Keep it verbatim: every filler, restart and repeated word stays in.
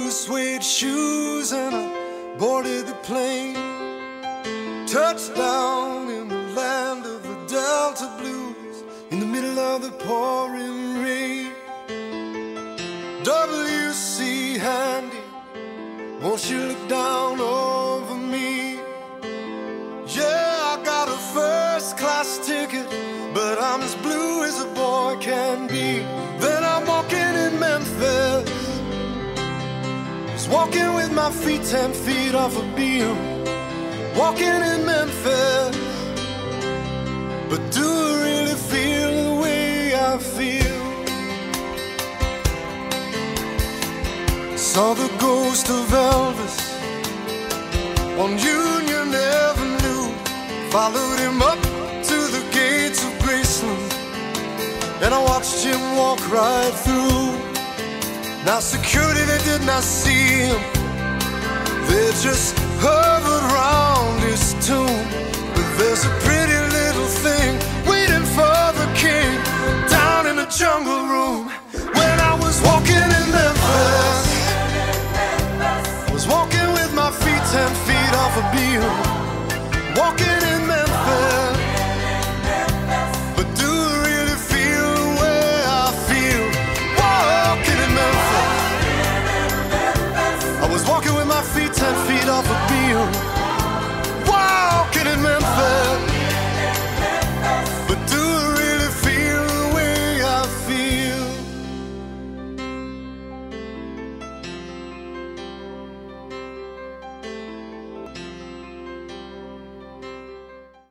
blue suede shoes and I boarded the plane. Touched down in the land of the Delta Blues in the middle of the pouring rain. W C Handy, won't you look down over me? Yeah, I got a first class ticket, but I'm as blue as a boy can be. Then I'm walking in Memphis, just walking with my feet ten feet off a beam. Walking in Memphis, but do I really feel the way I feel? Saw the ghost of Elvis on Union Avenue, followed him up to the gates of Graceland, and I watched him walk right through. Now security, they did not see him, they just hovered around